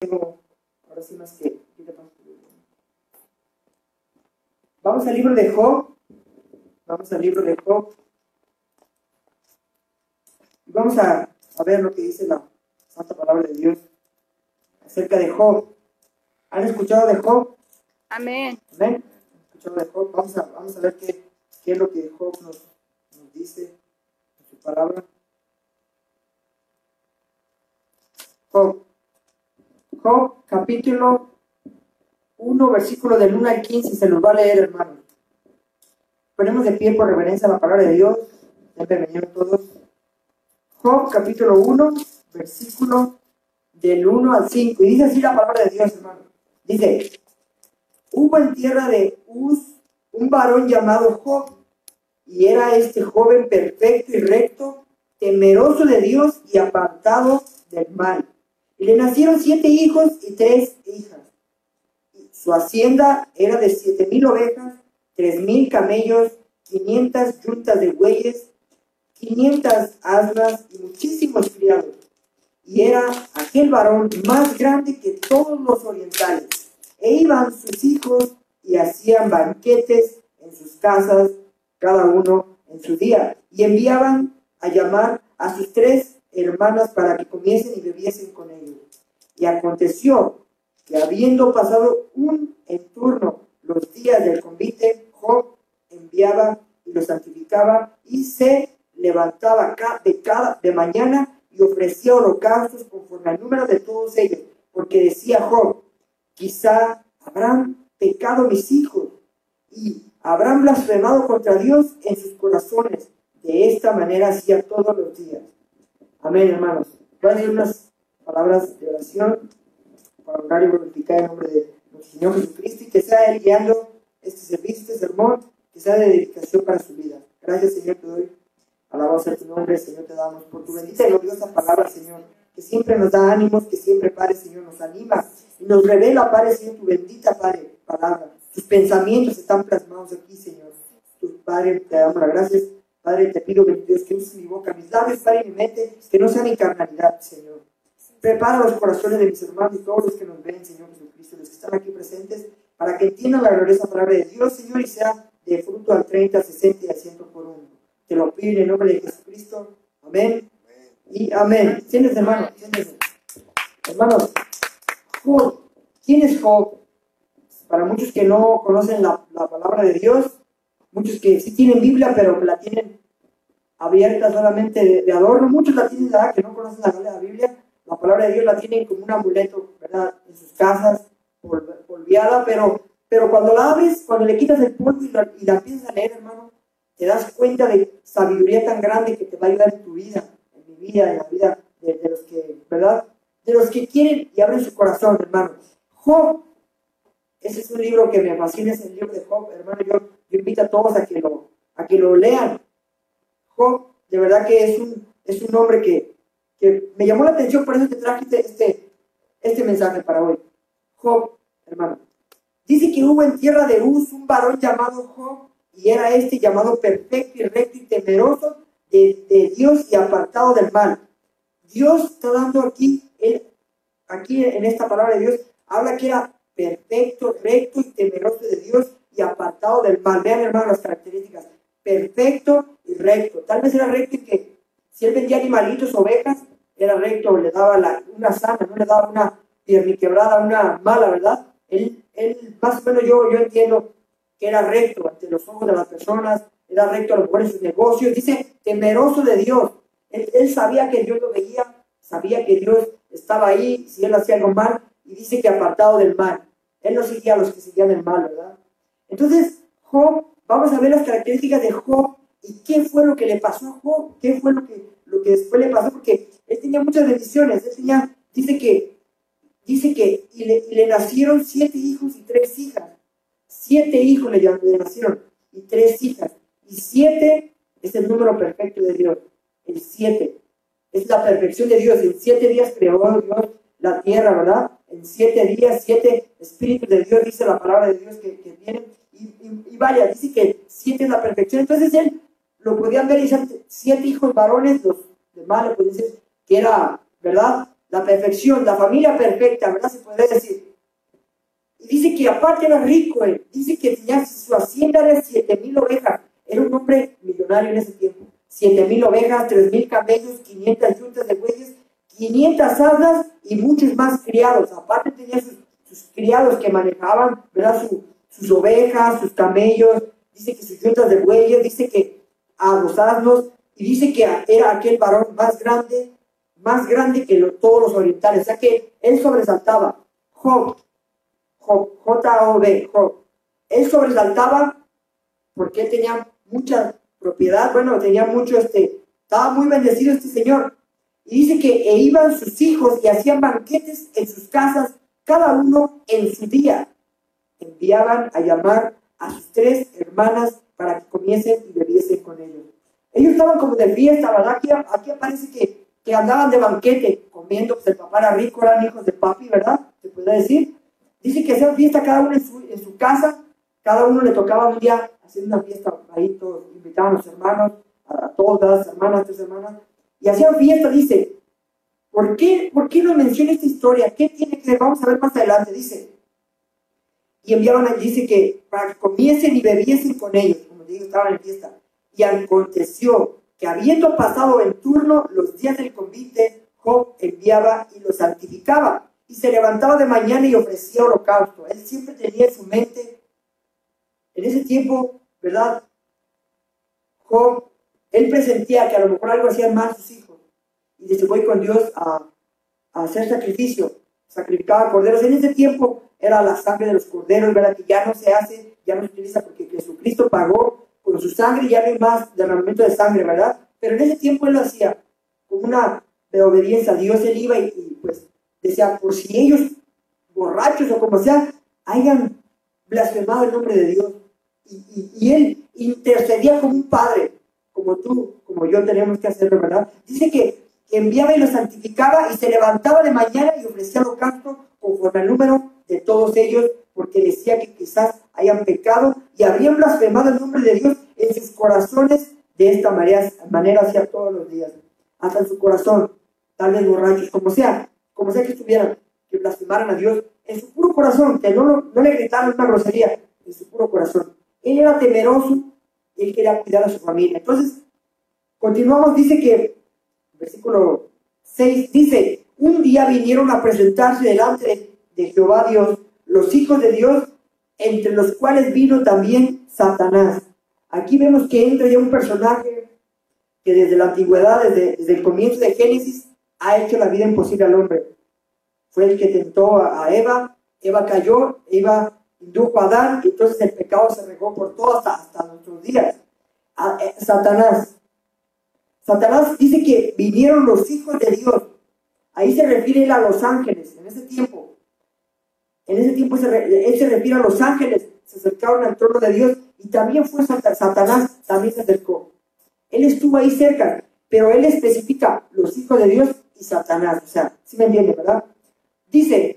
tengo ahora sí más que... Vamos al libro de Job. Vamos al libro de Job. Y vamos a ver lo que dice la santa palabra de Dios acerca de Job. ¿Han escuchado de Job? Amén. Amén. ¿Han escuchado de Job? Vamos a ver qué es lo que Job nos dice en su palabra. Job, capítulo 1, versículo del 1 al 15, se los va a leer, hermanos. Ponemos de pie por reverencia a la palabra de Dios. Bienvenidos todos. Job, capítulo 1, versículo del 1 al 5. Y dice así la palabra de Dios, hermano. Dice: hubo en tierra de Uz un varón llamado Job, y era este joven perfecto y recto, temeroso de Dios y apartado del mal. Y le nacieron 7 hijos y 3 hijas. Y su hacienda era de 7,000 ovejas, 3,000 camellos, 500 yuntas de bueyes, 500 asnas y muchísimos criados. Y era aquel varón más grande que todos los orientales. E iban sus hijos y hacían banquetes en sus casas, cada uno en su día. Y enviaban a llamar a sus 3 hermanas para que comiesen y bebiesen con ellos. Y aconteció que habiendo pasado en turno los días del convite, Job enviaba y los santificaba y se levantaba de mañana y ofrecía holocaustos conforme al número de todos ellos, porque decía Job: quizá habrán pecado mis hijos y habrán blasfemado contra Dios en sus corazones. De esta manera hacía todos los días. Amén, hermanos. Voy a decir unas palabras de oración para orar y glorificar el nombre de nuestro Señor Jesucristo, y que sea Él guiando este servicio, este sermón, que sea de dedicación para su vida. Gracias, Señor, te doy. Alabado sea tu nombre, Señor, te damos por tu bendita y gloriosa palabra, Señor, que siempre nos da ánimos, que siempre, Padre, Señor, nos anima y nos revela, Padre, Señor, tu bendita, Padre, palabra. Tus pensamientos están plasmados aquí, Señor. Tu Padre, te damos las gracias. Padre, te pido, bendito Dios, que uses mi boca, mis labios, Padre, y mi mente, que no sean en carnalidad, Señor. Prepara los corazones de mis hermanos y todos los que nos ven, Señor Jesucristo, los que están aquí presentes, para que entiendan la gloriosa palabra de Dios, Señor, y sea de fruto al 30, 60 y al 100 por uno. Te lo pido en el nombre de Jesucristo. Amén. Y amén. Siéntense, hermanos. Siéntense. Hermanos, Job. ¿Quién es Job? Para muchos que no conocen la palabra de Dios, muchos que sí tienen Biblia, pero que la tienen abierta solamente de adorno, muchos la tienen, ¿verdad?, que no conocen la Biblia. La palabra de Dios la tienen como un amuleto, ¿verdad?, en sus casas, polviada, pero cuando la abres, cuando le quitas el polvo y la empiezas a leer, hermano, te das cuenta de sabiduría tan grande que te va a ayudar en tu vida, en mi vida, en la vida de los que, ¿verdad?, de los que quieren y abren su corazón, hermano. Job, ese es un libro que me fascina, es el libro de Job, hermano. Yo invito a todos a que lo lean. Job, de verdad que es un hombre que me llamó la atención, por eso te traje este mensaje para hoy. Job, hermano. Dice que hubo en tierra de Uz un varón llamado Job, y era llamado perfecto y recto y temeroso de Dios y apartado del mal. Dios está dando aquí en esta palabra de Dios, habla que era perfecto, recto y temeroso de Dios y apartado del mal. Vean, hermano, las características: perfecto y recto. Tal vez era recto y que si él vendía animalitos, ovejas, era recto, le daba una sana, no le daba una pierniquebrada, una mala, ¿verdad? Él más o menos yo entiendo que era recto ante los ojos de las personas, era recto a lo mejor en sus negocios. Dice temeroso de Dios. Él sabía que Dios lo veía, sabía que Dios estaba ahí si él hacía algo mal, y dice que apartado del mal. Él no seguía a los que seguían el mal, ¿verdad? Entonces, Job, vamos a ver las características de Job y qué fue lo que le pasó a Job, qué fue lo que después le pasó, porque él tenía muchas bendiciones. Dice que le nacieron 7 hijos y 3 hijas. 7 hijos le nacieron y 3 hijas. Y 7 es el número perfecto de Dios. El 7 es la perfección de Dios. En 7 días creó Dios la tierra, ¿verdad? En 7 días, 7 espíritus de Dios, dice la palabra de Dios que vienen. Y vaya, dice que 7 es la perfección. Entonces él lo podían ver y 7 hijos varones, los demás le podían decir que era, ¿verdad?, la perfección, la familia perfecta, ¿verdad? Se podría decir. Y dice que aparte era rico él, dice que tenía su hacienda de 7,000 ovejas, era un hombre millonario en ese tiempo. 7,000 ovejas, 3,000 camellos, 500 yuntas de bueyes, 500 asnas y muchos más criados. Aparte tenía sus criados que manejaban, ¿verdad? Sus ovejas, sus camellos, dice que sus yuntas de bueyes, dice que a los asnos, y dice que era aquel varón más grande que todos los orientales. O sea que él sobresaltaba. Job, J-O-B, Job. Él sobresaltaba porque él tenía mucha propiedad, bueno, tenía mucho, estaba muy bendecido este señor. Y dice que iban sus hijos y hacían banquetes en sus casas, cada uno en su día. Enviaban a llamar a sus 3 hermanas para que comiesen y bebiesen con ellos. Ellos estaban como de fiesta, ¿verdad? Aquí aparece que andaban de banquete, comiendo, pues el papá era rico, eran hijos de papi, ¿verdad? Se puede decir. Dice que hacían fiesta cada uno en su casa, cada uno le tocaba un día hacer una fiesta ahí, todos invitaban a los hermanos, a todas las hermanas, 3 hermanas, y hacían fiesta. Dice, ¿por qué nos menciona esta historia? ¿Qué tiene que ver? Vamos a ver más adelante, dice. Y enviaban, dice que para que comiesen y bebiesen con ellos, como digo, estaban en fiesta. Y aconteció que habiendo pasado en turno los días del convite, Job enviaba y los santificaba. Y se levantaba de mañana y ofrecía holocausto. Él siempre tenía en su mente, en ese tiempo, ¿verdad? Job, él presentía que a lo mejor algo hacían mal sus hijos. Y dice, voy con Dios a hacer sacrificio. Sacrificaba corderos. En ese tiempo era la sangre de los corderos, ¿verdad? Que ya no se hace, ya no se utiliza porque Jesucristo pagó con su sangre y ya no hay más derramamiento de sangre, ¿verdad? Pero en ese tiempo él lo hacía con una de obediencia a Dios. Él iba y pues decía, por si ellos, borrachos o como sea, hayan blasfemado el nombre de Dios. Y él intercedía como un padre, como tú, como yo tenemos que hacerlo, ¿verdad? Dice que enviaba y los santificaba y se levantaba de mañana y ofrecía holocausto conforme al número de todos ellos, porque decía que quizás hayan pecado y habrían blasfemado el nombre de Dios en sus corazones. De esta manera hacía todos los días, hasta en su corazón, tal vez borrachos, como sea que estuvieran, que blasfemaran a Dios en su puro corazón, que no le gritaran una grosería, en su puro corazón. Él era temeroso y él quería cuidar a su familia. Entonces, continuamos, dice que, versículo 6, dice, un día vinieron a presentarse delante de Jehová Dios, los hijos de Dios, entre los cuales vino también Satanás. Aquí vemos que entra ya un personaje que desde la antigüedad, desde el comienzo de Génesis, ha hecho la vida imposible al hombre. Fue el que tentó a Eva, Eva cayó, Eva indujo a Adán, y entonces el pecado se regó por todo hasta nuestros días. Satanás dice que vinieron los hijos de Dios. Ahí se refiere él a los ángeles, en ese tiempo. Él se refiere a los ángeles, se acercaron al trono de Dios, y también fue Satanás, también se acercó. Él estuvo ahí cerca, pero él especifica los hijos de Dios y Satanás. O sea, ¿sí me entiende, verdad? Dice,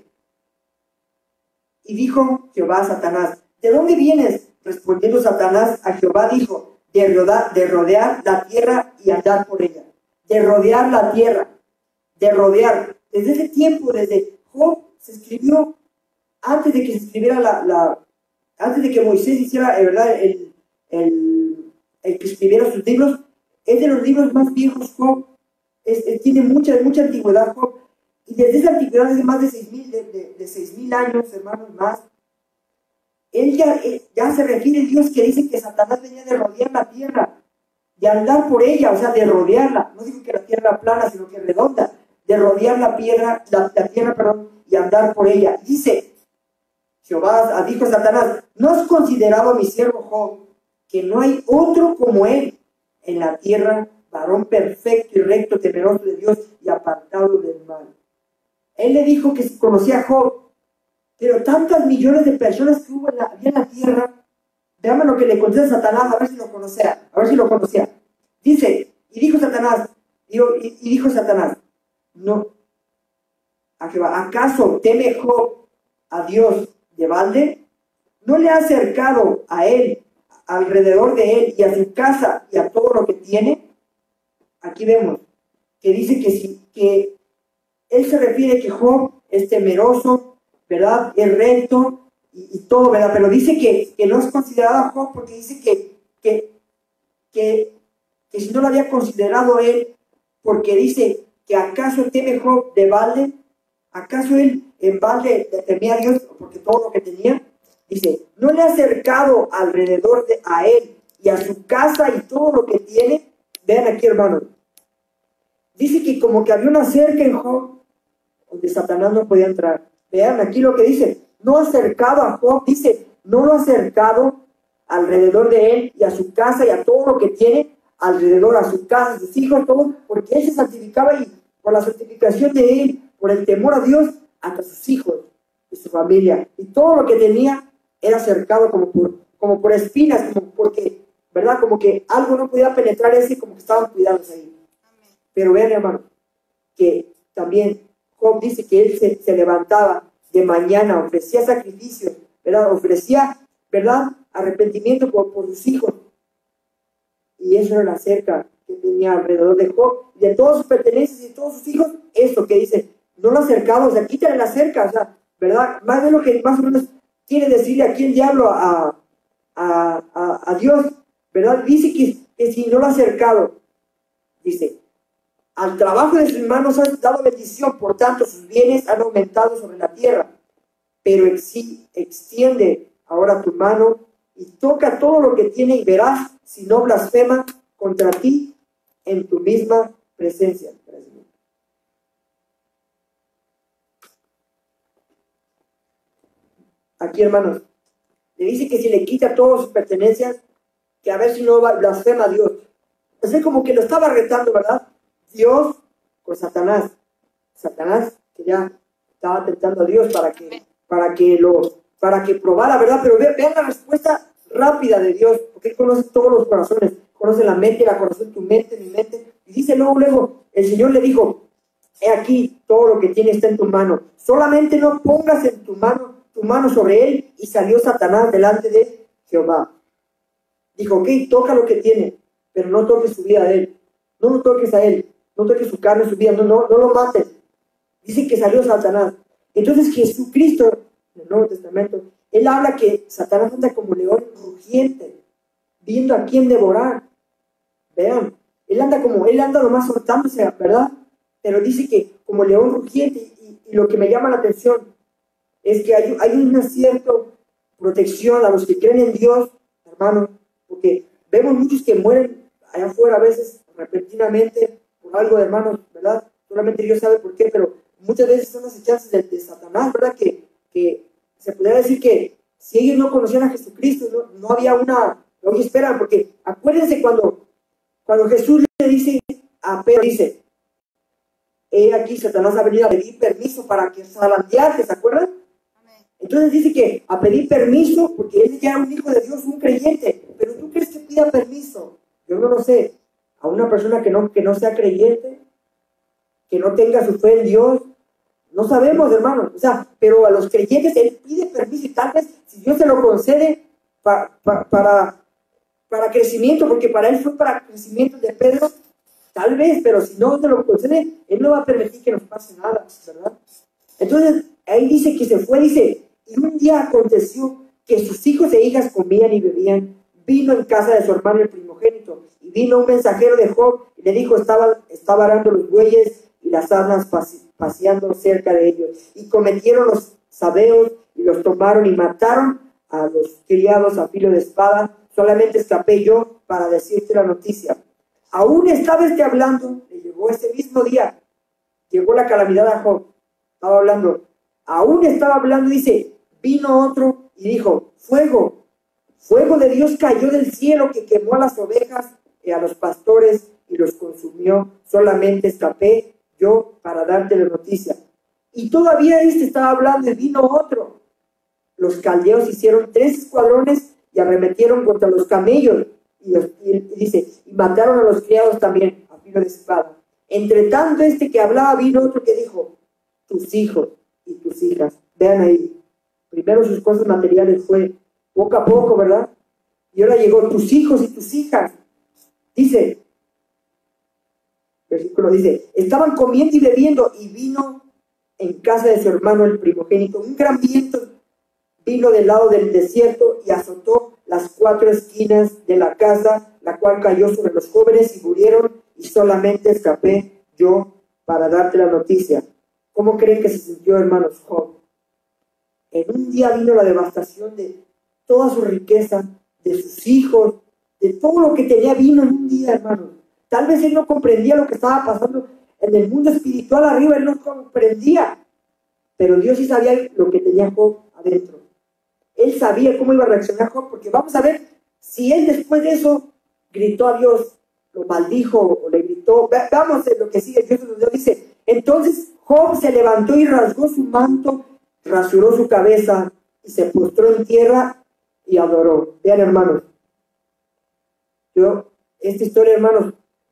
y dijo Jehová a Satanás, ¿de dónde vienes? Respondiendo Satanás a Jehová dijo, de rodear la tierra y andar por ella. De rodear la tierra, de rodear. Desde ese tiempo, desde Job, se escribió, antes de que se escribiera antes de que Moisés hiciera, ¿verdad? El que escribiera sus libros, es de los libros más viejos, Job. Tiene mucha antigüedad, Job. Y desde esa antigüedad, desde más de 6,000 años, hermanos, más, él ya se refiere a Dios que dice que Satanás venía de rodear la tierra, de andar por ella, o sea, de rodearla. No digo que la tierra era plana, sino que redonda, de rodear la tierra, y andar por ella. Dice, Jehová dijo a Satanás, ¿no has considerado a mi siervo Job, que no hay otro como él en la tierra, varón perfecto y recto, temeroso de Dios y apartado del mal? Él le dijo que conocía a Job, pero tantas millones de personas que había en la tierra, veamos lo que le contesta a Satanás, a ver si lo conocía. Dice, y dijo Satanás, no, a Jehová, ¿acaso teme Job a Dios de balde? ¿No le ha acercado a él, alrededor de él y a su casa y a todo lo que tiene? Aquí vemos que dice que él se refiere que Job es temeroso, ¿verdad? Es recto y todo, ¿verdad? Pero dice que no es considerado Job porque dice que si no lo había considerado él, porque dice que acaso teme Job de balde, acaso él en balde le temía a Dios porque todo lo que tenía, dice, no le ha acercado alrededor a él y a su casa y todo lo que tiene. Vean aquí, hermanos, dice que como que había una cerca en Job donde Satanás no podía entrar. Vean aquí lo que dice, no ha acercado a Job, dice, no lo ha acercado alrededor de él y a su casa y a todo lo que tiene alrededor, a su casa, a sus hijos, todo, porque él se santificaba y por la santificación de él, por el temor a Dios, hasta sus hijos y su familia. Y todo lo que tenía era cercado como por espinas, como porque, ¿verdad? Como que algo no podía penetrar ese, como que estaban cuidados ahí. Pero vean, hermano, que también Job dice que él se levantaba de mañana, ofrecía sacrificios, ¿verdad? Ofrecía, ¿verdad? Arrepentimiento por sus hijos. Y eso era la cerca que tenía alrededor de Job, y de todas sus pertenencias y de todos sus hijos. Eso que dice, no lo acercaba, o sea, quítale la cerca, o sea, ¿verdad? Más de lo que más o menos quiere decirle aquí el diablo a Dios, ¿verdad? Dice que si no lo ha acercado, dice, al trabajo de sus manos has dado bendición, por tanto sus bienes han aumentado sobre la tierra. Pero extiende ahora tu mano y toca todo lo que tiene y verás si no blasfema contra ti en tu misma presencia. Aquí, hermanos, le dice que si le quita todas sus pertenencias, que a ver si no blasfema a Dios. Es como que lo estaba retando, ¿verdad? Dios con Satanás. Satanás que ya estaba tentando a Dios para que probara, ¿verdad? Pero vean la respuesta rápida de Dios, porque Él conoce todos los corazones, conoce la mente, la corazón, tu mente, mi mente. Y dice luego, el Señor le dijo, he aquí, todo lo que tiene está en tu mano. Solamente no pongas en tu mano sobre él. Y salió Satanás delante de Jehová. Dijo, ok, toca lo que tiene, pero no toques su vida a él. No lo toques a él. No toques su carne, su vida. No lo mates. Dice que salió Satanás. Entonces Jesucristo, en el Nuevo Testamento, Él habla que Satanás anda como león rugiente, viendo a quién devorar. Vean, Él anda nomás soltándose, ¿verdad? Pero dice que como león rugiente, y lo que me llama la atención es que hay una cierta protección a los que creen en Dios, hermano, porque vemos muchos que mueren allá afuera a veces repentinamente por algo, hermanos, ¿verdad? Solamente Dios sabe por qué, pero muchas veces son las hechanzas de Satanás, ¿verdad? Que se podría decir que si ellos no conocían a Jesucristo, no había lo que esperan, porque acuérdense cuando Jesús le dice a Pedro, dice, he aquí Satanás ha venido a pedir permiso para que zarandearte, ¿se acuerdan? Entonces dice que a pedir permiso, porque él ya era un hijo de Dios, un creyente, pero ¿tú crees que pida permiso? Yo no lo sé. A una persona que no sea creyente, que no tenga su fe en Dios, no sabemos, hermanos. O sea, pero a los creyentes él pide permiso y tal vez si Dios se lo concede para crecimiento, porque para él fue para crecimiento de Pedro, tal vez, pero si no se lo concede, él no va a permitir que nos pase nada, ¿verdad? Entonces, ahí dice que se fue, dice, y un día aconteció que sus hijos e hijas comían y bebían. Vino en casa de su hermano el primogénito, y vino un mensajero de Job, y le dijo, estaba arando los bueyes y las asnas paseando cerca de ellos. Y cometieron los sabeos, y los tomaron y mataron a los criados a filo de espada. Solamente escapé yo para decirte la noticia. Aún estaba hablando, le llegó ese mismo día, llegó la calamidad a Job. Estaba hablando, aún estaba hablando, dice, vino otro y dijo, fuego de Dios cayó del cielo que quemó a las ovejas y a los pastores y los consumió. Solamente escapé yo para darte la noticia. Y todavía estaba hablando y vino otro. Los caldeos hicieron 3 escuadrones y arremetieron contra los camellos. Y dice, y mataron a los criados también a filo de espada. Entre tanto que hablaba vino otro que dijo, tus hijos y tus hijas. Vean ahí, primero sus cosas materiales fue poco a poco, ¿verdad? Y ahora llegó tus hijos y tus hijas. Dice, versículo dice, estaban comiendo y bebiendo, y vino en casa de su hermano el primogénito un gran viento, vino del lado del desierto y azotó las 4 esquinas de la casa, la cual cayó sobre los jóvenes y murieron, y solamente escapé yo para darte la noticia. ¿Cómo creen que se sintió, hermanos, Job? En un día vino la devastación de toda su riqueza, de sus hijos, de todo lo que tenía, vino en un día, hermanos. Tal vez él no comprendía lo que estaba pasando en el mundo espiritual arriba, él no comprendía, pero Dios sí sabía lo que tenía Job adentro. Él sabía cómo iba a reaccionar Job, porque vamos a ver si él después de eso gritó a Dios, lo maldijo o le gritó. Veamos lo que sigue. Dios dice, entonces Job se levantó y rasgó su manto, rasuró su cabeza y se postró en tierra y adoró. Vean, hermanos, esta historia, hermanos,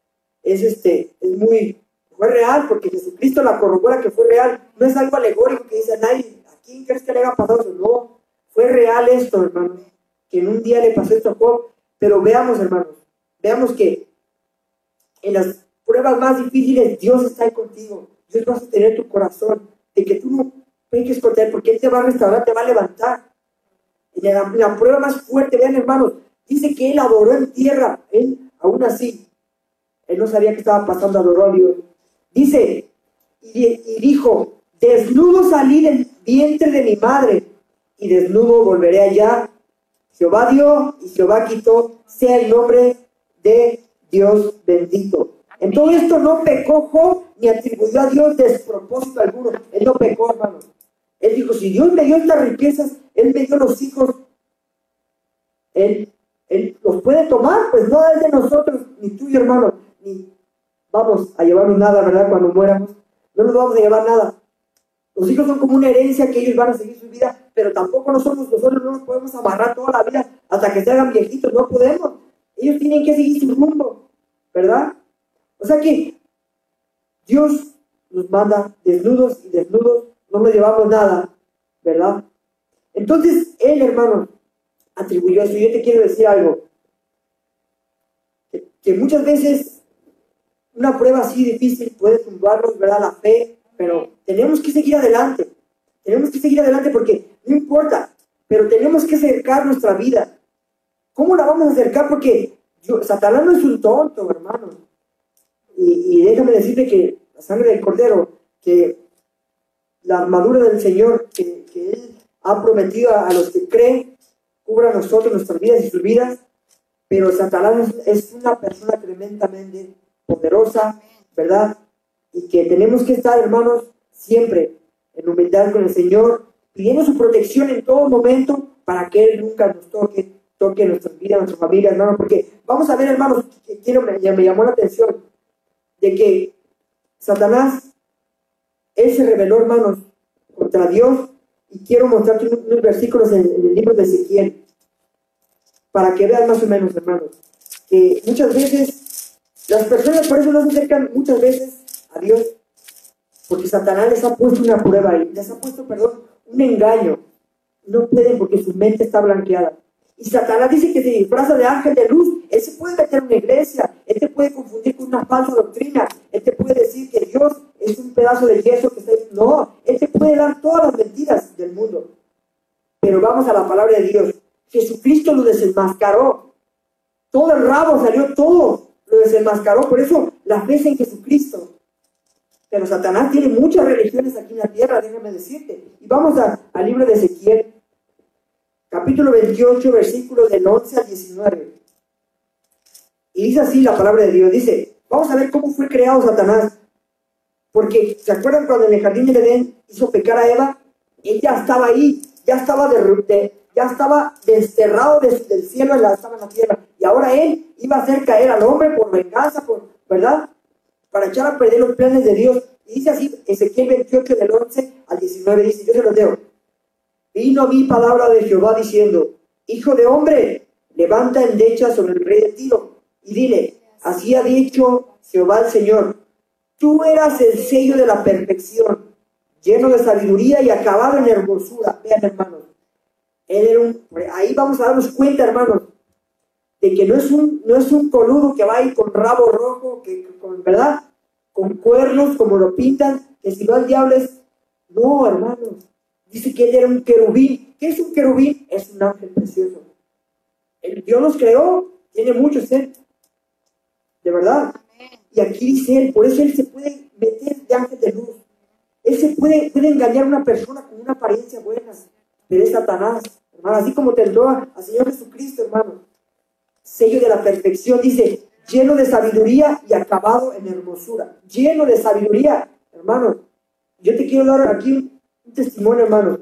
fue real, porque Jesucristo la corrobora que fue real. No es algo alegórico que dice, nadie, ¿a quién crees que le haya pasado eso? No, fue real esto, hermanos, que en un día le pasó esto a Job. Pero veamos, hermanos, veamos que en las pruebas más difíciles Dios está ahí contigo. Dios va a sostener tu corazón, de que tú no peques contra Él, porque Él te va a restaurar, te va a levantar. En la prueba más fuerte, vean, hermanos, dice que Él adoró en tierra. Él, aún así, Él no sabía qué estaba pasando, adoró a Dios. Dice, y dijo, desnudo salí del vientre de mi madre, y desnudo volveré allá. Jehová dio y Jehová quitó, sea el nombre de Dios bendito. En todo esto no pecó Job, ni atribuyó a Dios despropósito alguno. Él no pecó, hermanos. Él dijo, si Dios me dio estas riquezas, Él me dio los hijos, Él los puede tomar, pues no es de nosotros, ni tuyo, hermano, ni vamos a llevarnos nada, ¿verdad? Cuando muéramos, no nos vamos a llevar nada. Los hijos son como una herencia que ellos van a seguir su vida, pero tampoco nosotros no nos podemos amarrar toda la vida hasta que se hagan viejitos, no podemos. Ellos tienen que seguir su rumbo, ¿verdad? O sea que Dios nos manda desnudos y desnudos, no nos llevamos nada, ¿verdad? Entonces, Él, hermano, atribuyó eso. Yo te quiero decir algo, que muchas veces una prueba así difícil puede tumbarnos, ¿verdad? La fe, pero tenemos que seguir adelante. Tenemos que seguir adelante porque no importa, pero tenemos que acercar nuestra vida. ¿Cómo la vamos a acercar? Porque Satanás no es un tonto, hermano. Y déjame decirte que la sangre del Cordero, que la armadura del Señor, que Él ha prometido a los que creen, cubra a nosotros, nuestras vidas y sus vidas. Pero Satanás es una persona tremendamente poderosa, ¿verdad? Y que tenemos que estar, hermanos, siempre en humildad con el Señor, pidiendo su protección en todo momento para que Él nunca nos toque nuestras vidas, nuestra familia, hermanos. Porque vamos a ver, hermanos, me llamó la atención de que Satanás, él se rebeló, hermanos, contra Dios. Y quiero mostrarte unos versículos en el libro de Ezequiel, para que vean más o menos, hermanos, que muchas veces las personas por eso no se acercan muchas veces a Dios, porque Satanás les ha puesto una prueba ahí, les ha puesto, un engaño. No pueden porque su mente está blanqueada. Y Satanás dice que se disfraza de ángel de luz. Él se puede meter en una iglesia, él te puede confundir con una falsa doctrina, él te puede decir que Dios es un pedazo de yeso que está ahí. No, él te puede dar todas las mentiras del mundo. Pero vamos a la palabra de Dios. Jesucristo lo desenmascaró. Todo el rabo salió, todo lo desenmascaró. Por eso la fe es en Jesucristo. Pero Satanás tiene muchas religiones aquí en la tierra, déjame decirte. Y vamos al libro de Ezequiel, capítulo 28, versículos del 11 al 19. Y dice así la palabra de Dios. Dice, vamos a ver cómo fue creado Satanás. Porque, ¿se acuerdan cuando en el jardín del Edén hizo pecar a Eva? Él ya estaba ahí, ya estaba desterrado del cielo, estaba en la tierra. Y ahora él iba a hacer caer al hombre por venganza, ¿verdad? Para echar a perder los planes de Dios. Y dice así, Ezequiel 28, del 11 al 19, dice, yo se los leo. Vino a mí palabra de Jehová diciendo, hijo de hombre, levanta endecha sobre el rey de Tiro, y dile, así ha dicho Jehová el Señor, tú eras el sello de la perfección, lleno de sabiduría y acabado en hermosura. Vean, hermanos, él era ahí vamos a darnos cuenta, hermanos, de que no es un coludo que va ahí con rabo rojo, ¿verdad? con cuernos, como lo pintan, que si no el diablo es... No, hermanos. Dice que él era un querubín. ¿Qué es un querubín? Es un ángel precioso. El Dios los creó, tiene muchos, ¿eh? De verdad. Y aquí dice él, por eso él se puede meter de ángel de luz. Él se puede engañar a una persona con una apariencia buena, pero es Satanás, hermano. Así como tentó al Señor Jesucristo, hermano. Sello de la perfección, dice, lleno de sabiduría y acabado en hermosura. Lleno de sabiduría, hermano. Yo te quiero dar aquí un testimonio, hermano.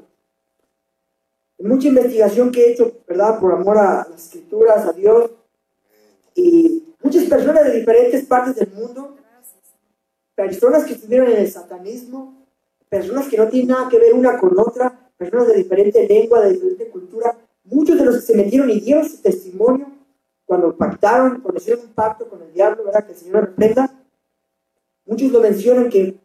Mucha investigación que he hecho, ¿verdad? Por amor a las escrituras, a Dios. Y muchas personas de diferentes partes del mundo, personas que estuvieron en el satanismo, personas que no tienen nada que ver una con otra, personas de diferente lengua, de diferente cultura, muchos de los que se metieron y dieron su testimonio cuando pactaron, cuando hicieron un pacto con el diablo, ¿verdad? Que el Señor reprenda. Muchos lo mencionan que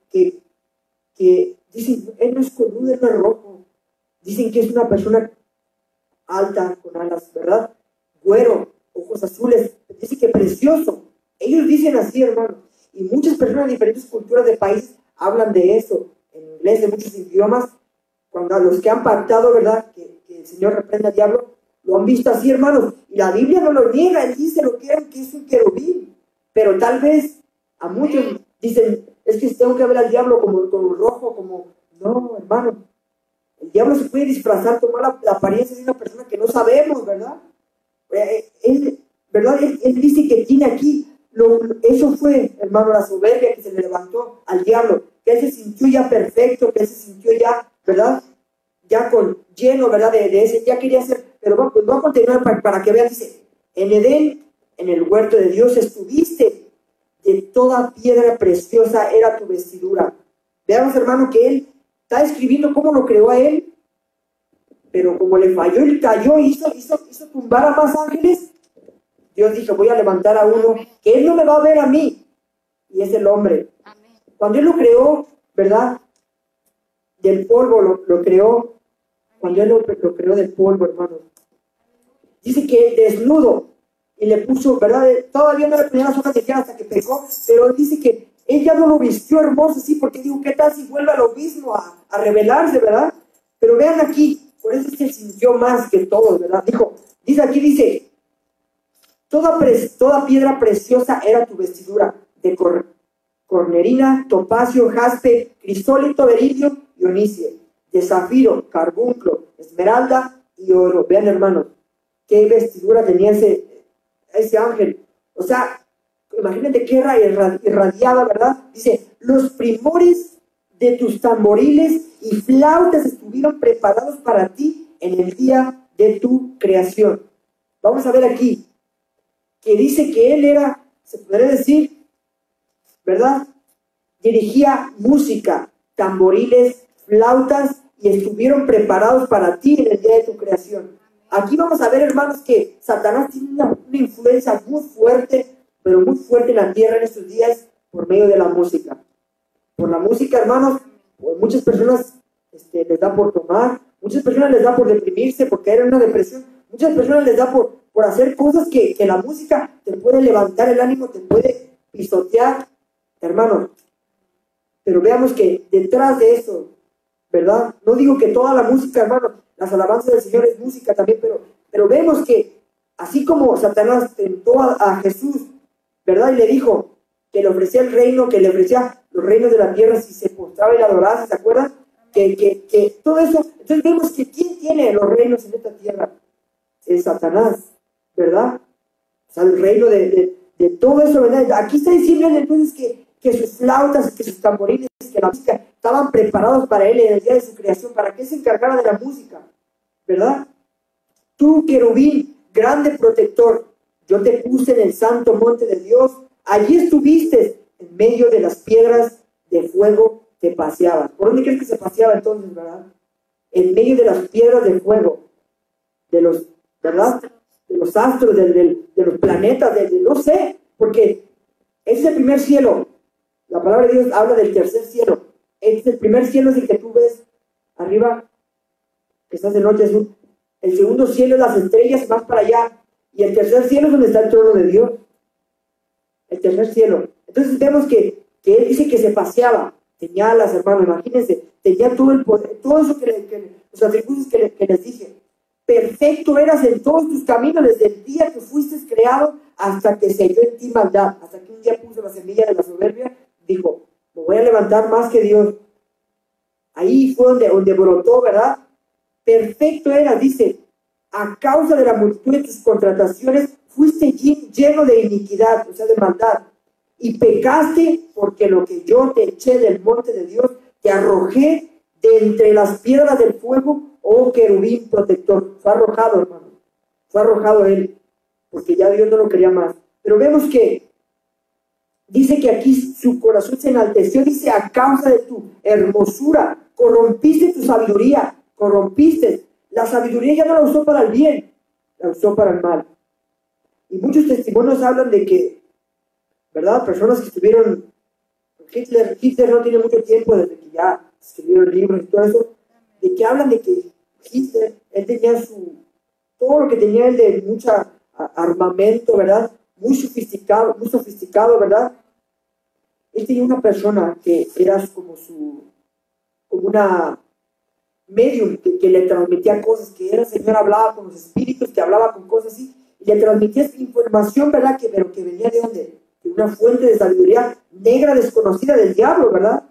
dicen, él no es coludo, él no es rojo. Dicen que es una persona alta, con alas, ¿verdad? Güero, ojos azules, dice que precioso. Ellos dicen así, hermano. Y muchas personas de diferentes culturas de países hablan de eso, en inglés, de muchos idiomas, cuando a los que han pactado, ¿verdad? Que el Señor reprenda al diablo, lo han visto así, hermanos. Y la Biblia no lo niega, él dice lo que es un querubín. Pero tal vez a muchos dicen, es que tengo que ver al diablo como rojo, como... No, hermano. El diablo se puede disfrazar, tomar la apariencia de una persona que no sabemos, ¿verdad? ¿Verdad? Él dice que tiene aquí, eso fue, hermano, la soberbia que se le levantó al diablo, que él se sintió ya perfecto, que él se sintió ya, ¿verdad? Ya lleno, ¿verdad? De ese, ya quería ser, pero va a continuar para que vean, dice, en Edén, en el huerto de Dios estuviste, de toda piedra preciosa era tu vestidura. Veamos, hermano, que él está escribiendo cómo lo creó a él, pero como le falló, él cayó y hizo tumbar a más ángeles. Dios dijo, voy a levantar a uno que él no me va a ver a mí, y es el hombre. Amén. Cuando él lo creó, ¿verdad? Del polvo lo creó, cuando él lo creó del polvo, hermano. Dice que desnudo, y le puso, ¿verdad? Todavía no le ponía las hojas de tierra hasta que pecó, pero él dice que él ya no lo vistió hermoso, sí, porque digo, ¿qué tal si vuelve a lo mismo, a rebelarse, ¿verdad? Pero vean aquí, por eso es que sintió más que todos, ¿verdad? Dice, toda piedra preciosa era tu vestidura, de cornerina, topacio, jaspe, crisólito, berilio y onice, de zafiro, carbunclo, esmeralda y oro. Vean, hermanos, qué vestidura tenía ese ángel. O sea, imagínate qué irradiaba, ¿verdad? Dice, los primores de tus tamboriles y flautas estuvieron preparados para ti en el día de tu creación. Vamos a ver aquí, que dice que él era, se podría decir, ¿verdad? Dirigía música, tamboriles, flautas, y estuvieron preparados para ti en el día de tu creación. Aquí vamos a ver, hermanos, que Satanás tiene una influencia muy fuerte, pero muy fuerte en la tierra en estos días, por medio de la música. Por la música, hermanos, muchas personas les da por tomar, muchas personas les da por deprimirse, por caer en una depresión, muchas personas les da por hacer cosas que la música te puede levantar el ánimo, te puede pisotear, hermano. Pero veamos que detrás de eso, ¿verdad? No digo que toda la música, hermano, las alabanzas del Señor es música también, pero vemos que así como Satanás tentó a Jesús, ¿verdad? Y le dijo que le ofrecía el reino, que le ofrecía los reinos de la tierra si se postraba y le adoraba, ¿se acuerdan? Que todo eso, entonces vemos que ¿quién tiene los reinos en esta tierra? Es Satanás, ¿verdad? O sea, el reino de todo eso, ¿verdad? Aquí está diciendo entonces que sus flautas, que sus tamborines, que la música estaban preparados para él en el día de su creación, para que se encargara de la música, ¿verdad? Tú, querubín, grande protector, yo te puse en el santo monte de Dios, allí estuviste, en medio de las piedras de fuego te paseabas. ¿Por dónde crees que se paseaba entonces, verdad? En medio de las piedras de fuego, de los, ¿verdad? De los astros, de los planetas, no sé, porque ese es el primer cielo. La palabra de Dios habla del tercer cielo. El primer cielo es el que tú ves arriba, que estás de noche azul. El segundo cielo es las estrellas, más para allá. Y el tercer cielo es donde está el trono de Dios. El tercer cielo. Entonces vemos que que él dice que se paseaba, tenía alas, hermano, imagínense, tenía todo el poder, todo eso los atributos que les dije. Perfecto eras en todos tus caminos desde el día que fuiste creado hasta que se halló en ti maldad, hasta que un día puso la semilla de la soberbia, dijo, me voy a levantar más que Dios. Ahí fue donde brotó, ¿verdad? Perfecto eras, dice, a causa de la multitud de tus contrataciones, fuiste lleno de iniquidad, o sea, de maldad, y pecaste porque lo que yo te eché del monte de Dios, te arrojé de entre las piedras del fuego, oh querubín protector. Fue arrojado, hermano, fue arrojado él, porque ya Dios no lo quería más. Pero vemos que dice que aquí su corazón se enalteció, dice, a causa de tu hermosura, corrompiste tu sabiduría, corrompiste. La sabiduría ya no la usó para el bien, la usó para el mal. Y muchos testimonios hablan de que, ¿verdad? Personas que estuvieron, Hitler no tiene mucho tiempo desde que ya escribieron libros y todo eso, de que hablan de que Hitler, él tenía todo lo que tenía él de mucho armamento, ¿verdad? Muy sofisticado, ¿verdad? Él tenía una persona que era como una medium que le transmitía cosas, que era el Señor, hablaba con los espíritus, que hablaba con cosas así, y le transmitía esa información, ¿verdad? Pero que venía de ¿dónde? De una fuente de sabiduría negra, desconocida del diablo, ¿verdad?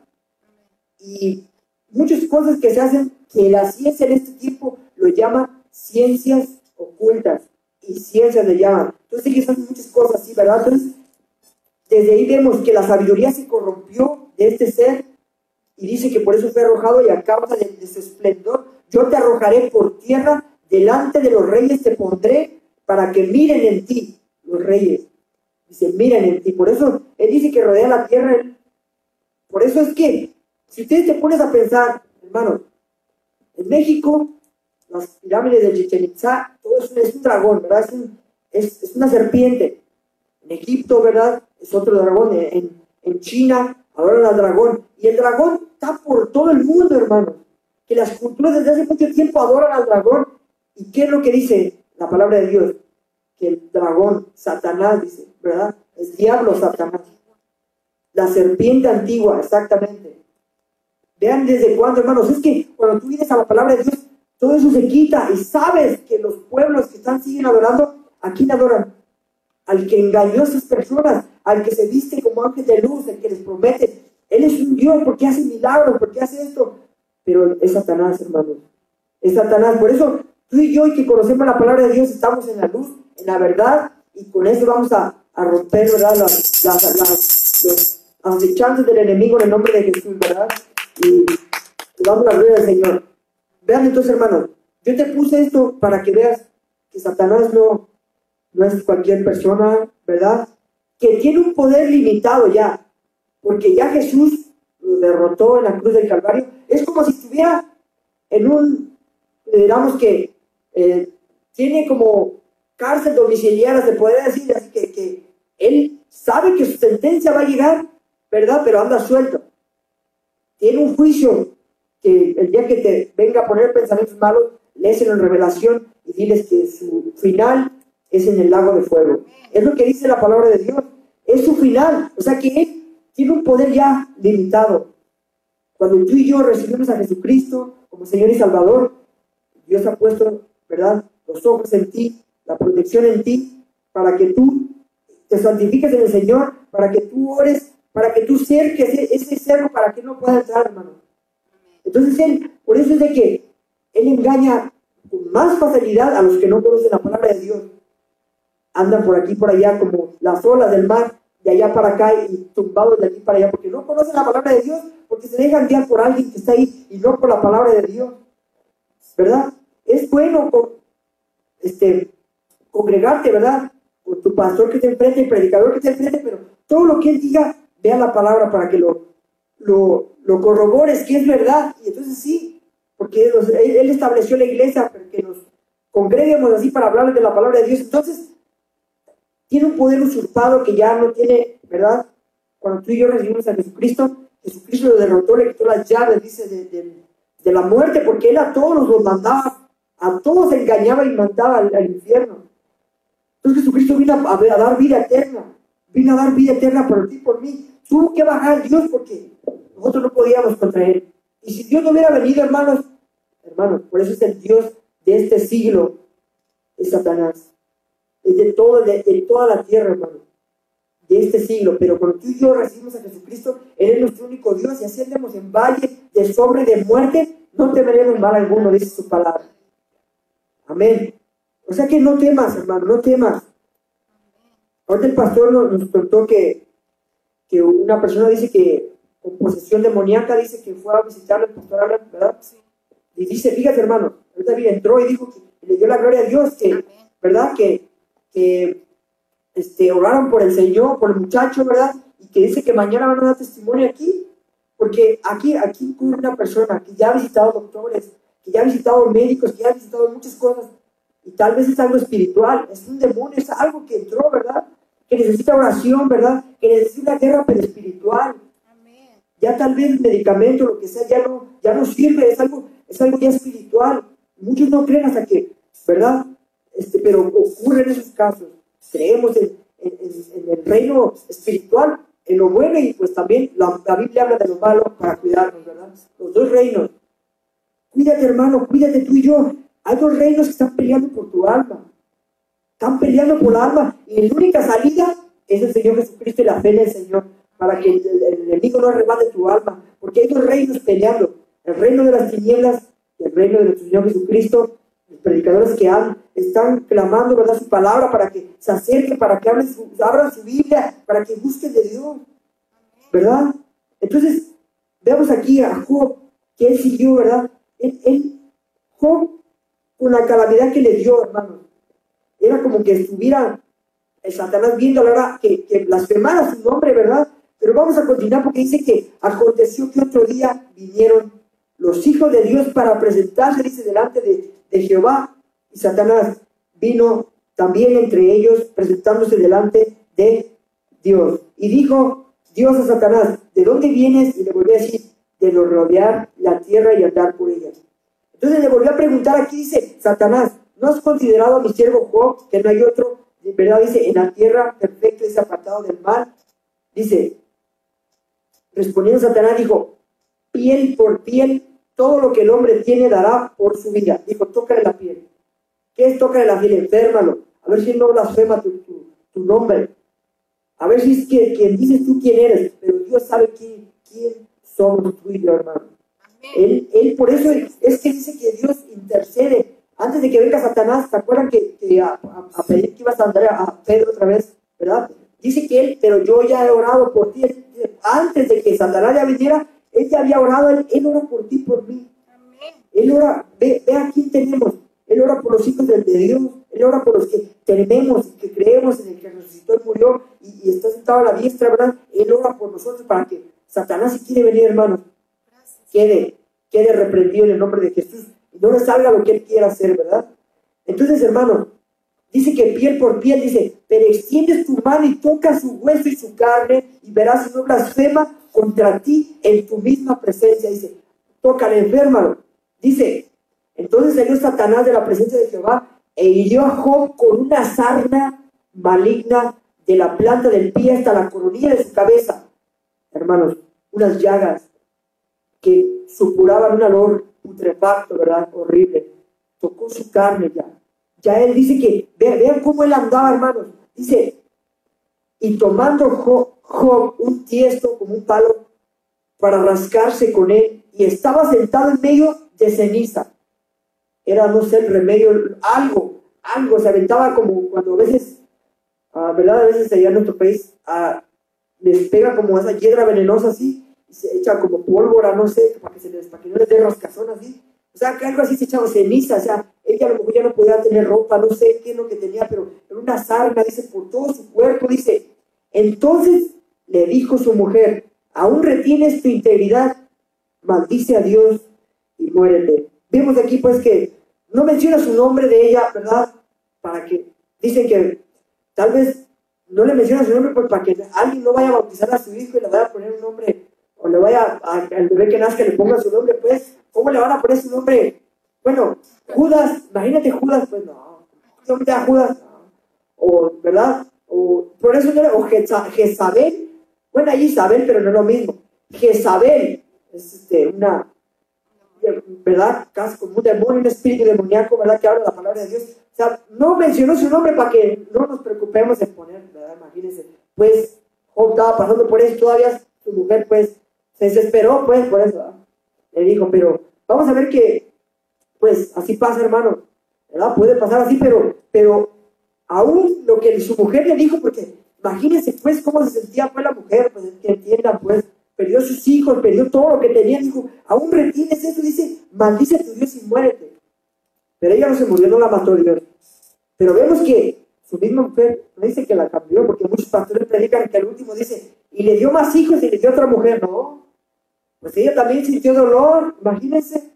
Y muchas cosas que se hacen, que la ciencia en este tiempo lo llama ciencias ocultas, y ciencias le llaman. Entonces ellos hacen muchas cosas así, ¿verdad? Entonces, desde ahí vemos que la sabiduría se corrompió de este ser, y dice que por eso fue arrojado, y a causa de su esplendor, yo te arrojaré por tierra, delante de los reyes te pondré, para que miren en ti, los reyes. Dice, miren en ti. Por eso, él dice que rodea la tierra. Por eso es que, si ustedes te pones a pensar, hermano, en México, las pirámides de Chichén Itzá, todo eso es un dragón, ¿verdad? Es una serpiente. En Egipto, ¿verdad? Es otro dragón. En China, adoran al dragón. Y el dragón está por todo el mundo, hermano. Que las culturas desde hace mucho tiempo adoran al dragón. ¿Y qué es lo que dice la palabra de Dios? Que el dragón, Satanás, dice, ¿verdad? El diablo, Satanás. La serpiente antigua, exactamente. Vean desde cuándo, hermanos. Es que cuando tú vienes a la palabra de Dios, todo eso se quita. Y sabes que los pueblos que siguen adorando, ¿a quién adoran? Al que engañó a esas personas, al que se viste como ángel de luz, el que les promete. Él es un Dios porque hace milagros, porque hace esto. Pero es Satanás, hermanos. Es Satanás. Por eso, tú y yo, y que conocemos la palabra de Dios, estamos en la luz, en la verdad, y con eso vamos a romper, ¿verdad? Los acechanzas del enemigo en el nombre de Jesús, ¿verdad? Y damos la gloria al Señor. Vean entonces, hermanos, yo te puse esto para que veas que Satanás no es cualquier persona, ¿verdad? Que tiene un poder limitado ya, porque ya Jesús lo derrotó en la cruz del Calvario. Es como si estuviera en digamos que tiene como cárcel domiciliaria, se podría decir, así que él sabe que su sentencia va a llegar, ¿verdad? Pero anda suelto. Tiene un juicio que el día que te venga a poner pensamientos malos, léeselo en Revelación y diles que su final es en el lago de fuego. Es lo que dice la palabra de Dios. Es su final. O sea que él tiene un poder ya limitado. Cuando tú y yo recibimos a Jesucristo como Señor y Salvador, Dios ha puesto, ¿verdad?, los ojos en ti, la protección en ti, para que tú te santifiques en el Señor, para que tú ores, para que tú cerques ese cerro para que no pueda entrar, hermano. Entonces por eso es de que él engaña con más facilidad a los que no conocen la palabra de Dios. Andan por aquí, por allá, como las olas del mar, de allá para acá y tumbados de aquí para allá, porque no conocen la palabra de Dios, porque se dejan guiar por alguien que está ahí y no por la palabra de Dios, ¿verdad? Es bueno congregarte, ¿verdad?, con tu pastor que te enfrente, el predicador que te enfrente, pero todo lo que él diga, vea la palabra para que lo corrobores que es verdad. Y entonces sí, porque él estableció la iglesia para que nos congreguemos así para hablarles de la palabra de Dios. Entonces tiene un poder usurpado que ya no tiene, ¿verdad? Cuando tú y yo recibimos a Jesucristo, Jesucristo lo derrotó, le quitó las llaves, dice, de la muerte, porque él a todos los mandaba, a todos engañaba y mandaba al infierno. Entonces Jesucristo vino a dar vida eterna, vino a dar vida eterna por ti y por mí. tuvo que bajar Dios porque nosotros no podíamos contra él. Y si Dios no hubiera venido, hermanos, por eso es el Dios de este siglo, es Satanás. Es de toda la tierra, hermano, de este siglo. Pero cuando tú y yo recibimos a Jesucristo, Él es nuestro único Dios, y así andemos en valle de sombra y de muerte, no temeremos mal alguno, dice su palabra. Amén. O sea que no temas, hermano, no temas. Ahorita el pastor nos contó que una persona dice que con posesión demoníaca, dice que fue a visitarle al pastor Alan, ¿verdad? Sí. Y dice, fíjate, hermano, ahorita entró y dijo que le dio la gloria a Dios, que, ¿verdad? Que oraron por el Señor, por el muchacho, ¿verdad? Y que dice que mañana van a dar testimonio aquí, porque aquí incluye una persona que ya ha visitado doctores, que ya ha visitado médicos, que ya ha visitado muchas cosas, y tal vez es algo espiritual, es un demonio, es algo que entró, ¿verdad? Que necesita oración, ¿verdad? Que necesita una guerra pero espiritual. Amén. Ya tal vez el medicamento, lo que sea, ya no sirve, es algo ya espiritual. Muchos no creen hasta que, ¿verdad? Pero ocurren esos casos. Creemos en el reino espiritual, en lo bueno, y pues también la Biblia habla de lo malo para cuidarnos, ¿verdad? Los dos reinos. Cuídate, hermano, cuídate tú y yo. Hay dos reinos que están peleando por tu alma. Están peleando por la alma, y la única salida es el Señor Jesucristo y la fe en el Señor, para que el enemigo no arrebate tu alma, porque hay dos reinos peleando, el reino de las tinieblas y el reino de nuestro Señor Jesucristo. Los predicadores que están clamando, ¿verdad?, su palabra para que se acerquen, para que abran su Biblia, para que busquen de Dios, ¿verdad? Entonces, veamos aquí a Job, que él siguió, ¿verdad? Job, con la calamidad que le dio, hermanos, era como que estuviera Satanás viendo a la hora que blasfemara su nombre, ¿verdad? Pero vamos a continuar, porque dice que aconteció que otro día vinieron los hijos de Dios para presentarse, dice, delante de Jehová, y Satanás vino también entre ellos, presentándose delante de Dios. Y dijo Dios a Satanás, ¿de dónde vienes? Y le volvió a decir, de rodear la tierra y andar por ella. Entonces le volvió a preguntar, aquí dice Satanás, ¿no has considerado a mi siervo Job, que no hay otro, de verdad, dice, en la tierra perfecto es apartado del mal? Dice, respondiendo Satanás, dijo, piel por piel, todo lo que el hombre tiene dará por su vida. Dijo, tócale la piel. ¿Qué es tócale la piel? Enférmalo. A ver si no blasfema tu nombre. A ver si es que quien dices tú quién eres, pero Dios sabe quién somos tú y yo, hermano. Él por eso es que dice que Dios intercede. Antes de que venga Satanás, ¿se acuerdan que a pedir que ibas a andar a Pedro otra vez, ¿verdad? Dice que él, pero yo ya he orado por ti. Antes de que Satanás ya viniera, él ya había orado, él ora por ti, por mí. Amén. Él ora, ve a quién tenemos. Él ora por los hijos de Dios. Él ora por los que tememos, que creemos en el que resucitó y murió y está sentado a la diestra, ¿verdad? Él ora por nosotros para que Satanás, si quiere venir, hermanos, quede reprendido en el nombre de Jesús y no le salga lo que él quiera hacer, ¿verdad? Entonces, hermanos, dice que piel por piel, dice, pero extiendes tu mano y tocas su hueso y su carne y verás si no blasfema contra ti en tu misma presencia. Dice, tócale, enférmalo. Dice, entonces salió Satanás de la presencia de Jehová e hirió a Job con una sarna maligna de la planta del pie hasta la coronilla de su cabeza. Hermanos, unas llagas que supuraban un olor putrefacto, ¿verdad? Horrible. Tocó su carne ya. Ya él dice que, vean cómo él andaba, hermanos. Dice, y tomando Job un tiesto como un palo para rascarse con él, y estaba sentado en medio de ceniza. Era, no sé, el remedio, algo, se aventaba como cuando a veces, ¿verdad? A veces allá en nuestro país les pega como esa hiedra venenosa así, y se echa como pólvora, no sé, para que no les dé rascazón así. O sea, que algo así se echaba ceniza, o sea, ella a lo mejor ya no podía tener ropa, no sé qué es lo que tenía, pero era una sarna, dice, por todo su cuerpo, dice. Entonces le dijo su mujer, ¿aún retienes tu integridad? Maldice a Dios y muérete. Vemos aquí pues que no menciona su nombre de ella, ¿verdad? Para que, dicen que tal vez no le menciona su nombre pues para que alguien no vaya a bautizar a su hijo y le vaya a poner un nombre, o le vaya al bebé que nazca le ponga su nombre, pues, ¿cómo le van a poner su nombre? Bueno, Judas, imagínate Judas, pues no, ¿cómo te da Judas? No. O, ¿verdad? O por eso no, o Jezabel, Bueno, ahí Isabel, pero no es lo mismo. Jezabel es una, ¿verdad? Casi como un demonio, un espíritu demoníaco, ¿verdad? Que habla la palabra de Dios. O sea, no mencionó su nombre para que no nos preocupemos en poner, ¿verdad? Imagínense. Pues Job estaba pasando por eso, todavía su mujer, pues, se desesperó, pues, por eso, ¿verdad? Le dijo, pero vamos a ver que, pues, así pasa, hermano, ¿verdad? Puede pasar así, pero aún lo que su mujer le dijo, porque imagínense, pues, cómo se sentía, pues, la mujer, pues, que entiendan, pues, perdió sus hijos, perdió todo lo que tenía, dijo, aún retienes eso, dice, maldice a tu Dios y muérete. Pero ella no se murió, no la mató Dios. Pero vemos que su misma mujer no dice que la cambió, porque muchos pastores predican que al último dice, y le dio más hijos y le dio otra mujer. No, pues ella también sintió dolor, imagínense.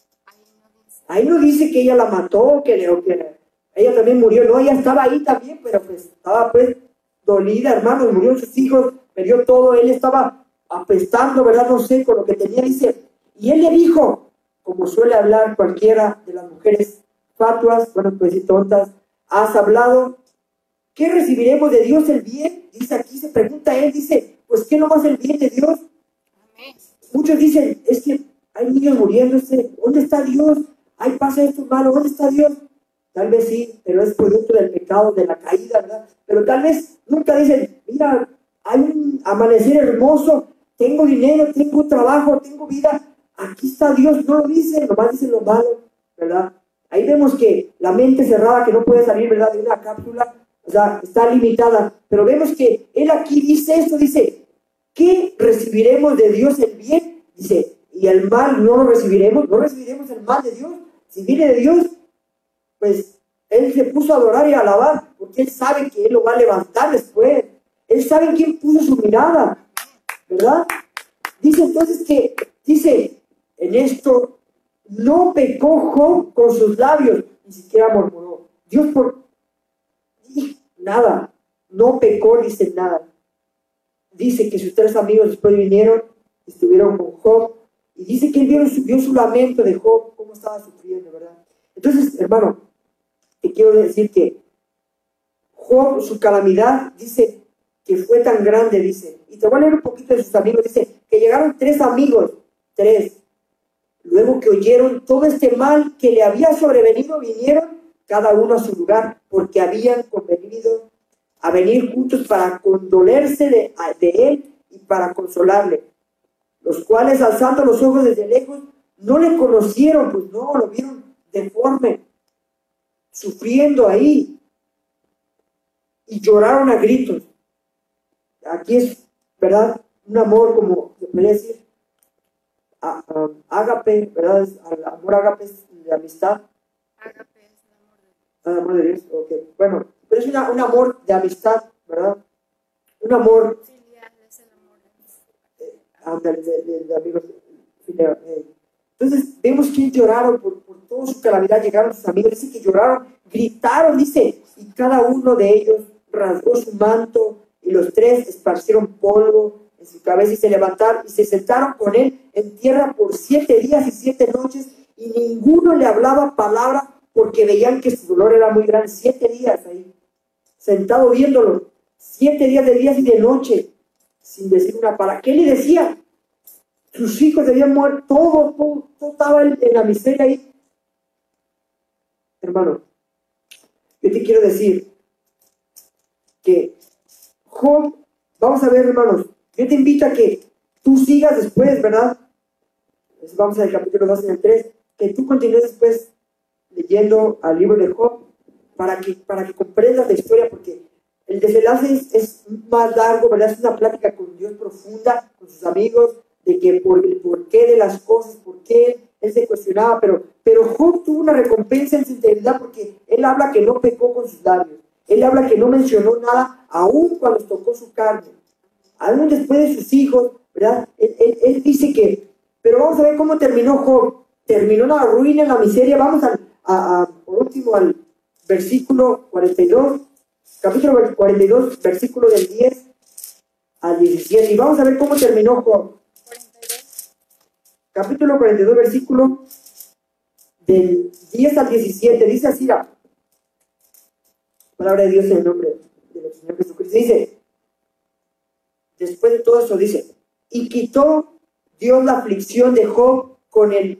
Ahí no dice que ella la mató, que ella también murió, no, ella estaba ahí también, pero pues estaba pues dolida, hermano, murió sus hijos, perdió todo, él estaba apestando, ¿verdad? No sé, con lo que tenía, dice, y él le dijo, como suele hablar cualquiera de las mujeres fatuas, bueno, pues y tontas, has hablado, ¿qué recibiremos de Dios el bien? Dice aquí, se pregunta él, dice, pues ¿qué no más el bien de Dios? Amén. Muchos dicen, es que hay niños muriéndose, ¿dónde está Dios? Ay, pasa esto malo, ¿dónde está Dios? Tal vez sí, pero es producto del pecado, de la caída, ¿verdad? Pero tal vez nunca dicen, mira, hay un amanecer hermoso, tengo dinero, tengo trabajo, tengo vida, aquí está Dios, no lo dicen, nomás dicen lo malo, ¿verdad? Ahí vemos que la mente cerrada que no puede salir, ¿verdad? De una cápsula, o sea, está limitada, pero vemos que él aquí dice esto, dice, ¿qué recibiremos de Dios el bien? Dice, y el mal no lo recibiremos, no recibiremos el mal de Dios. Si viene de Dios, pues él se puso a adorar y a alabar, porque él sabe que él lo va a levantar después. Él sabe en quién puso su mirada, ¿verdad? Dice entonces que, dice, en esto no pecó Job con sus labios, ni siquiera murmuró. Dios por nada, no pecó, dice nada. Dice que sus 3 amigos después vinieron, estuvieron con Job, y dice que él vio su lamento de Job, cómo estaba sufriendo, ¿verdad? Entonces, hermano, te quiero decir que Job, su calamidad, dice que fue tan grande, dice, y te voy a leer un poquito de sus amigos, dice que llegaron 3 amigos, 3, luego que oyeron todo este mal que le había sobrevenido, vinieron cada uno a su lugar, porque habían convenido a venir juntos para condolerse de él y para consolarle, los cuales alzando los ojos desde lejos no le conocieron, pues no, lo vieron deforme, sufriendo ahí, y lloraron a gritos. Aquí es, ¿verdad? Un amor, como se puede decir, ágape, ¿verdad? El amor ágape es de amistad. Ágape es el amor de Dios. Okay. Bueno, pero es un amor de amistad, ¿verdad? Un amor. Filial es el amor de amigos. Entonces, vemos que lloraron por toda su calamidad, llegaron sus amigos, dice que lloraron, gritaron, dice, y cada uno de ellos rasgó su manto, y los 3 esparcieron polvo en su cabeza y se levantaron y se sentaron con él en tierra por 7 días y 7 noches, y ninguno le hablaba palabra porque veían que su dolor era muy grande. 7 días ahí, sentado viéndolo, 7 días de días y de noche, sin decir una palabra. ¿Qué le decía? Sus hijos habían muerto, todo estaba en la miseria ahí. Hermano, yo te quiero decir que Job, vamos a ver, hermanos, yo te invito a que tú sigas después, ¿verdad? Vamos al capítulo 2 en el 3, que tú continúes después leyendo al libro de Job para que comprendas la historia, porque el desenlace es más largo, ¿verdad? Es una plática con Dios profunda, con sus amigos, de que por el porqué de las cosas, por qué él se cuestionaba, pero Job tuvo una recompensa en su integridad, porque él habla que no pecó con sus labios, él habla que no mencionó nada, aún cuando tocó su carne, aún después de sus hijos, ¿verdad? Él dice que, pero vamos a ver cómo terminó Job. Terminó en la ruina, en la miseria. Vamos por último al versículo 42, capítulo 42, versículo del 10 al 17, y vamos a ver cómo terminó Job. Capítulo 42, versículo del 10 al 17, dice así la palabra de Dios en el nombre del Señor Jesucristo. Dice, después de todo eso, dice, y quitó Dios la aflicción de Job con él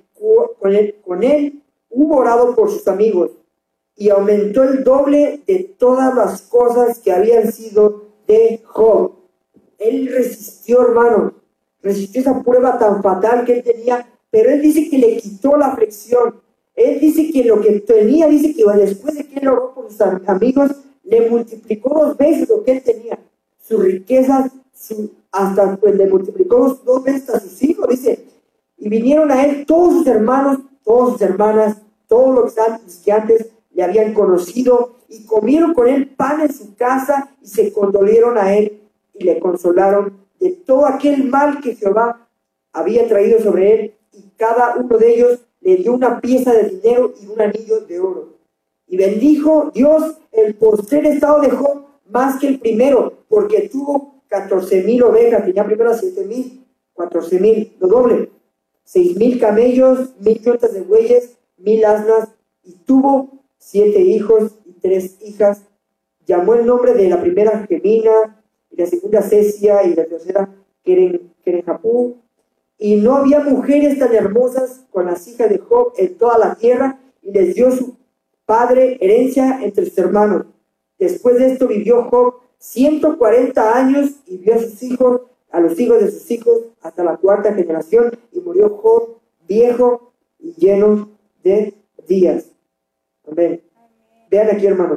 hubo orado por sus amigos, y aumentó el doble de todas las cosas que habían sido de Job. Él resistió, hermano, resistió esa prueba tan fatal que él tenía, pero él dice que le quitó la aflicción. Él dice que lo que tenía, dice que después de que él oró por sus amigos, le multiplicó 2 veces lo que él tenía. Sus riquezas, hasta pues le multiplicó 2 veces a sus hijos, dice. Y vinieron a él todos sus hermanos, todas sus hermanas, todos los que antes le habían conocido, y comieron con él pan en su casa, y se condolieron a él, y le consolaron de todo aquel mal que Jehová había traído sobre él, y cada uno de ellos le dio una pieza de dinero y un anillo de oro. Y bendijo Dios el postrer estado de Job más que el primero, porque tuvo 14,000 ovejas, tenía primero 7,000, 14,000, lo doble, 6,000 camellos, 1,000 yotas de bueyes, 1,000 asnas, y tuvo 7 hijos y 3 hijas. Llamó el nombre de la primera Gemina, y la segunda Cesia, y la tercera Kerenjapú. Y no había mujeres tan hermosas con las hijas de Job en toda la tierra, y les dio su padre herencia entre sus hermanos. Después de esto vivió Job 140 años, y vio a sus hijos, a los hijos de sus hijos, hasta la 4ª generación, y murió Job viejo y lleno de días. Amén. Vean aquí, hermanos.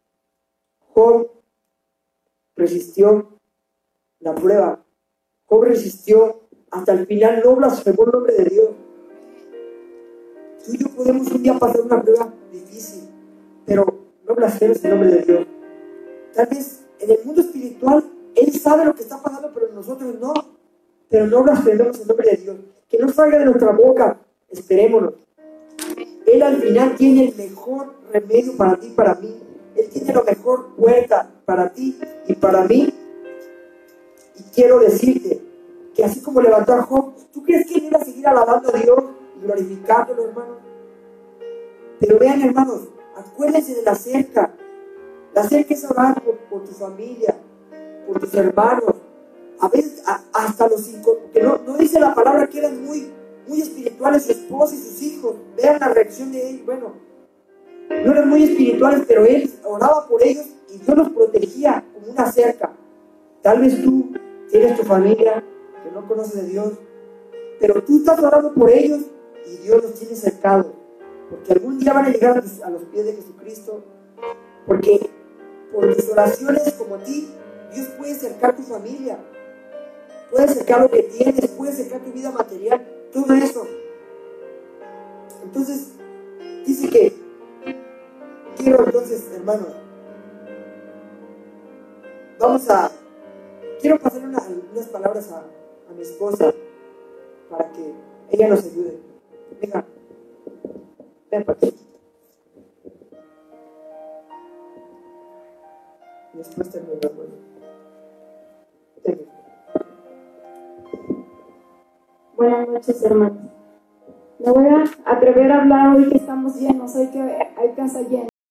Job resistió la prueba. Job resistió hasta el final, no blasfemó el nombre de Dios. Tú y yo podemos un día pasar una prueba difícil, pero no blasfemes el nombre de Dios. Tal vez en el mundo espiritual Él sabe lo que está pasando, pero nosotros no. Pero no blasfememos el nombre de Dios. Que no salga de nuestra boca. Esperémonos. Él al final tiene el mejor remedio para ti y para mí. Él tiene la mejor puerta para ti y para mí. Y quiero decirte que así como levantó a Job, ¿tú crees que él iba a seguir alabando a Dios y glorificándolo, hermanos? Pero vean, hermanos, acuérdense de la cerca. La cerca es orar por tu familia, por tus hermanos. A veces hasta los 5, porque no dice la palabra que eran muy espirituales su esposa y sus hijos. Vean la reacción de ellos. Bueno, no eran muy espirituales, pero él oraba por ellos y Dios los protegía como una cerca. Tal vez tú tienes tu familia que no conoce de Dios, pero tú estás orando por ellos y Dios los tiene cercados, porque algún día van a llegar a los pies de Jesucristo, porque por tus oraciones como a ti, Dios puede cercar tu familia, puede cercar lo que tienes, puede cercar tu vida material, todo eso. Entonces, dice que quiero entonces, hermano, quiero pasar unas palabras a mi esposa para que ella nos ayude. Venga, ven para aquí. Después termino, hermano. Buenas noches, hermanos. Me voy a atrever a hablar hoy que estamos llenos, hoy que hay casa llena.